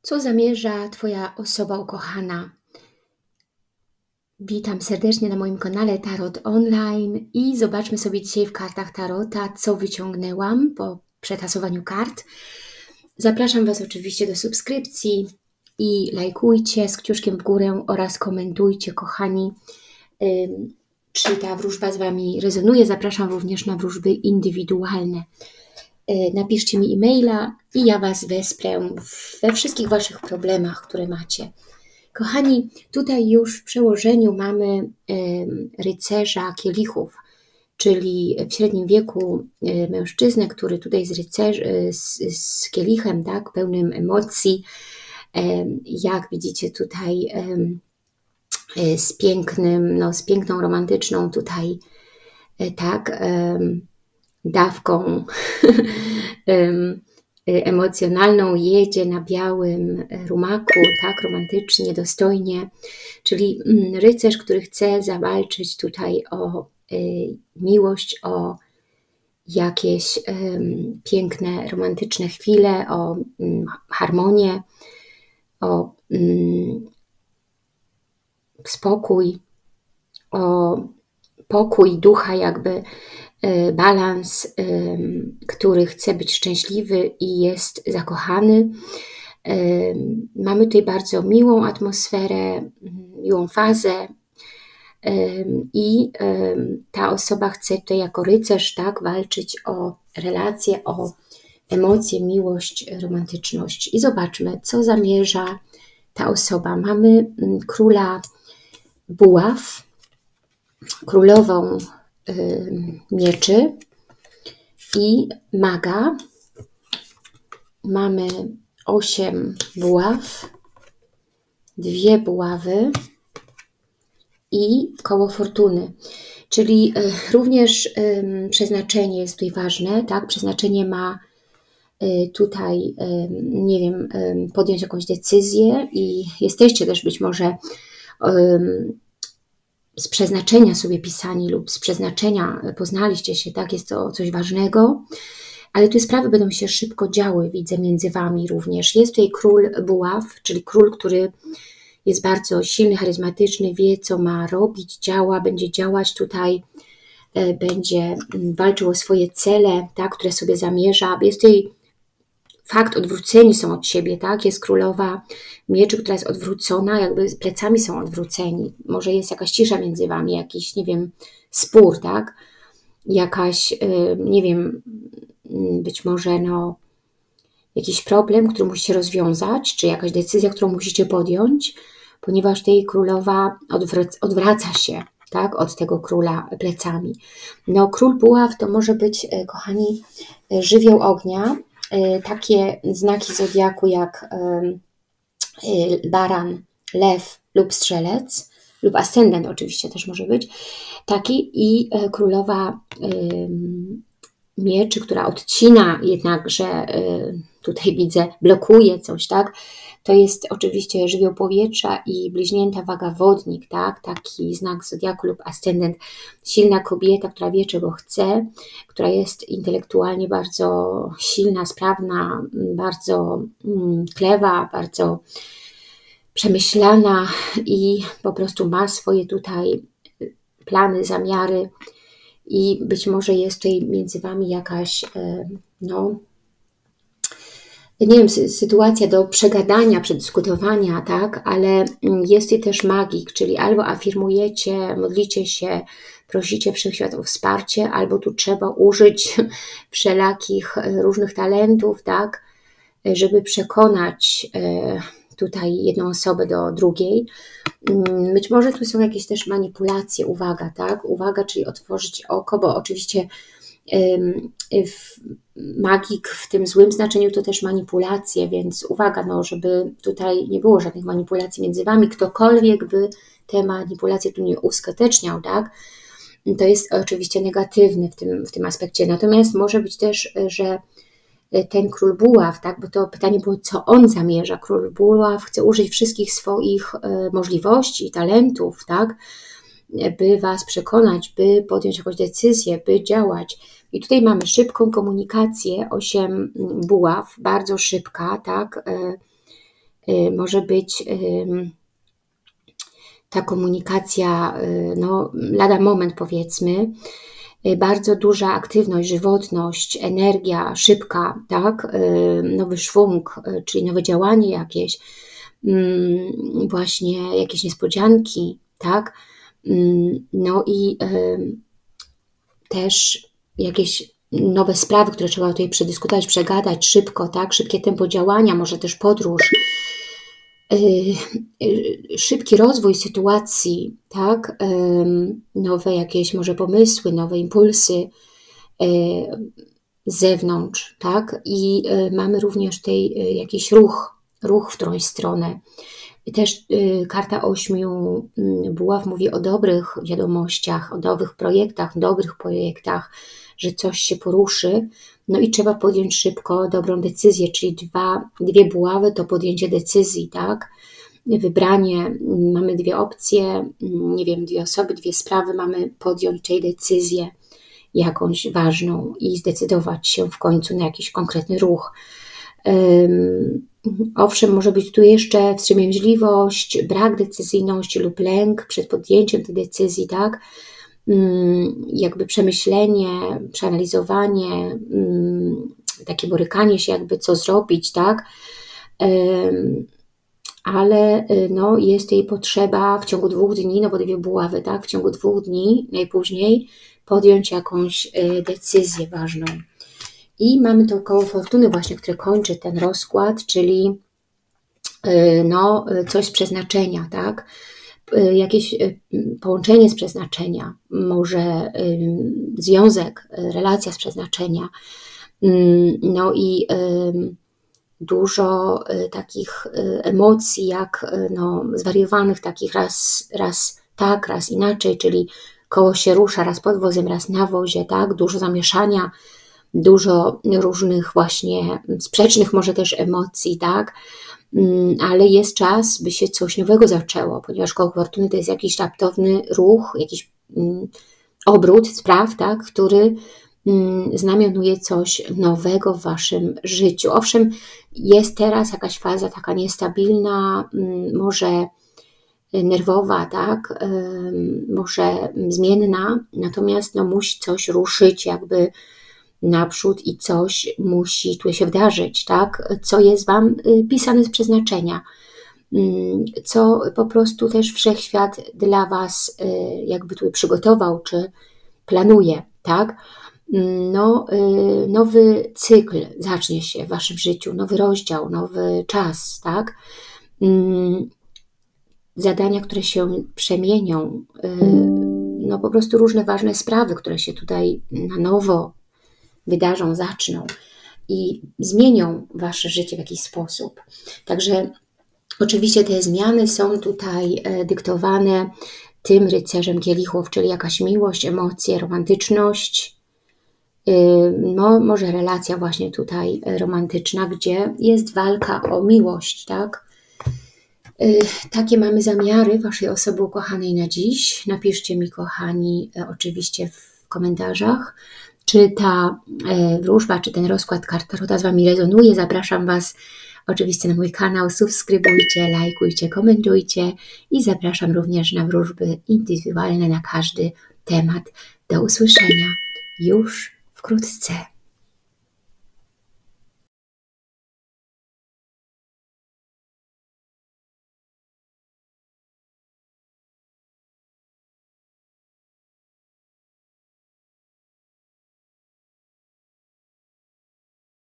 Co zamierza Twoja osoba ukochana? Witam serdecznie na moim kanale Tarot Online i zobaczmy sobie dzisiaj w kartach Tarota, co wyciągnęłam po przetasowaniu kart. Zapraszam Was oczywiście do subskrypcji i lajkujcie z kciuszkiem w górę oraz komentujcie, kochani, czy ta wróżba z Wami rezonuje. Zapraszam również na wróżby indywidualne. Napiszcie mi e-maila i ja Was wesprę we wszystkich Waszych problemach, które macie. Kochani, tutaj już w przełożeniu mamy rycerza kielichów, czyli w średnim wieku mężczyznę, który tutaj z kielichem, tak, pełnym emocji, jak widzicie tutaj z piękną, romantyczną tutaj, tak, dawką emocjonalną, jedzie na białym rumaku, tak, romantycznie, dostojnie, czyli rycerz, który chce zawalczyć tutaj o miłość, o jakieś piękne, romantyczne chwile, o harmonię, o spokój, o pokój ducha, jakby balans, który chce być szczęśliwy i jest zakochany. Mamy tutaj bardzo miłą atmosferę, miłą fazę i ta osoba chce tutaj jako rycerz, tak, walczyć o relacje, o emocje, miłość, romantyczność. I zobaczmy, co zamierza ta osoba. Mamy króla buław, królową mieczy i maga. Mamy 8 buław, 2 buławy i koło fortuny. Czyli również przeznaczenie jest tutaj ważne, tak? Przeznaczenie ma tutaj, nie wiem, podjąć jakąś decyzję i jesteście też być może z przeznaczenia sobie pisani lub z przeznaczenia poznaliście się, tak, jest to coś ważnego, ale tu sprawy będą się szybko działy, widzę między Wami również. Jest tutaj król buław, czyli król, który jest bardzo silny, charyzmatyczny, wie, co ma robić, działa, będzie działać tutaj, będzie walczył o swoje cele, tak, które sobie zamierza. Jest tutaj fakt, odwróceni są od siebie, tak? Jest królowa mieczy, która jest odwrócona, jakby plecami są odwróceni. Może jest jakaś cisza między Wami, jakiś, nie wiem, spór, tak? Jakaś, nie wiem, być może no, jakiś problem, który musicie rozwiązać, czy jakaś decyzja, którą musicie podjąć, ponieważ tej królowa odwraca się, tak? Od tego króla plecami. No, król buław to może być, kochani, żywioł ognia, takie znaki zodiaku jak baran, lew lub strzelec, lub ascendent oczywiście też może być taki, i królowa mieczy, która odcina jednakże, tutaj widzę, blokuje coś, tak? To jest oczywiście żywioł powietrza i bliźnięta waga wodnik, tak? Taki znak zodiaku lub ascendent. Silna kobieta, która wie, czego chce, która jest intelektualnie bardzo silna, sprawna, bardzo klewa, bardzo przemyślana i po prostu ma swoje tutaj plany, zamiary i być może jest tutaj między Wami jakaś, no, nie wiem, sytuacja do przegadania, przedyskutowania, tak, ale jest tutaj też magik, czyli albo afirmujecie, modlicie się, prosicie Wszechświat o wsparcie, albo tu trzeba użyć wszelakich różnych talentów, tak, żeby przekonać tutaj jedną osobę do drugiej. Być może tu są jakieś też manipulacje, uwaga, tak, uwaga, czyli otworzyć oko, bo oczywiście magik w tym złym znaczeniu to też manipulacje, więc uwaga, no, żeby tutaj nie było żadnych manipulacji między Wami, ktokolwiek by te manipulacje tu nie uskuteczniał, tak, to jest oczywiście negatywny w tym aspekcie. Natomiast może być też, że ten król buław, tak, bo to pytanie było, co on zamierza. Król buław chce użyć wszystkich swoich możliwości i talentów, tak, by Was przekonać, by podjąć jakąś decyzję, by działać. I tutaj mamy szybką komunikację, 8 buław, bardzo szybka, tak, Może być ta komunikacja, no lada moment powiedzmy, bardzo duża aktywność, żywotność, energia szybka, tak? Nowy szwung, czyli nowe działanie jakieś, właśnie jakieś niespodzianki, tak? No i też jakieś nowe sprawy, które trzeba tutaj przedyskutować, przegadać szybko, tak? Szybkie tempo działania, może też podróż, szybki rozwój sytuacji, tak? Nowe jakieś może pomysły, nowe impulsy z zewnątrz, tak? I mamy również tutaj jakiś ruch w którąś stronę. Też karta 8 buław mówi o dobrych wiadomościach, o dobrych projektach, że coś się poruszy, no i trzeba podjąć szybko dobrą decyzję, czyli dwie buławy to podjęcie decyzji, tak? Wybranie, mamy dwie opcje, nie wiem, dwie osoby, dwie sprawy, mamy podjąć tej decyzję jakąś ważną i zdecydować się w końcu na jakiś konkretny ruch. Owszem, może być tu jeszcze wstrzemięźliwość, brak decyzyjności lub lęk przed podjęciem tej decyzji, tak? Jakby przemyślenie, przeanalizowanie, takie borykanie się, jakby co zrobić, tak? Ale no, jest jej potrzeba w ciągu 2 dni, no bo dwie buławy, tak? W ciągu 2 dni najpóźniej podjąć jakąś decyzję ważną. I mamy to koło fortuny właśnie, które kończy ten rozkład, czyli no, coś z przeznaczenia, tak? Jakieś połączenie z przeznaczenia, może związek, relacja z przeznaczenia. No i dużo takich emocji, jak no, zwariowanych, takich raz tak, raz inaczej, czyli koło się rusza, raz pod wozem, raz na wozie, tak? Dużo zamieszania, dużo różnych właśnie sprzecznych może też emocji, tak? Ale jest czas, by się coś nowego zaczęło, ponieważ koło fortuny to jest jakiś raptowny ruch, jakiś obrót spraw, tak? Który znamionuje coś nowego w Waszym życiu. Owszem, jest teraz jakaś faza taka niestabilna, może nerwowa, tak? Może zmienna, natomiast no, musi coś ruszyć jakby naprzód i coś musi tu się wydarzyć, tak? Co jest Wam pisane z przeznaczenia, co po prostu też Wszechświat dla Was jakby tu przygotował, czy planuje, tak? No, nowy cykl zacznie się w Waszym życiu, nowy rozdział, nowy czas, tak? Zadania, które się przemienią, no po prostu różne ważne sprawy, które się tutaj na nowo wydarzą, zaczną i zmienią Wasze życie w jakiś sposób. Także oczywiście te zmiany są tutaj dyktowane tym rycerzem kielichów, czyli jakaś miłość, emocje, romantyczność, no może relacja właśnie tutaj romantyczna, gdzie jest walka o miłość, tak? Takie mamy zamiary Waszej osoby ukochanej na dziś. Napiszcie mi, kochani, oczywiście w komentarzach, czy ta wróżba, czy ten rozkład kart tarota z Wami rezonuje. Zapraszam Was oczywiście na mój kanał, subskrybujcie, lajkujcie, komentujcie i zapraszam również na wróżby indywidualne na każdy temat. Do usłyszenia już wkrótce.